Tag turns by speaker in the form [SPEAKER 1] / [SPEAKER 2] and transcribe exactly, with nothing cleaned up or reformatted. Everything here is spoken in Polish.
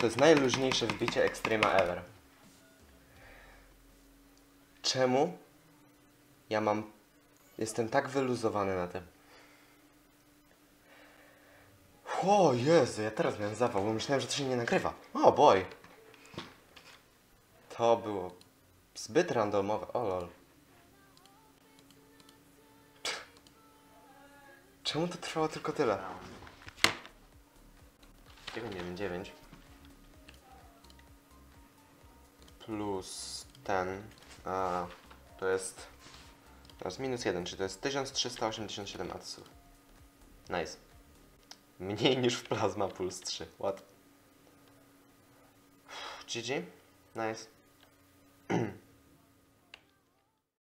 [SPEAKER 1] to jest najluźniejsze wbicie Extrema ever. Czemu ja mam... Jestem tak wyluzowany na tym. O Jezu, ja teraz miałem zawał, bo myślałem, że to się nie nagrywa. O boy. To było zbyt randomowe. O lol. Czemu to trwało tylko tyle? dziewięć, dziewięć, dziewięć. Plus ten. A, to jest... To jest minus jeden, czyli to jest tysiąc trzysta osiemdziesiąt siedem adsów. Nice. Mniej niż w Plasma Pulse trzy. What? G G. Nice.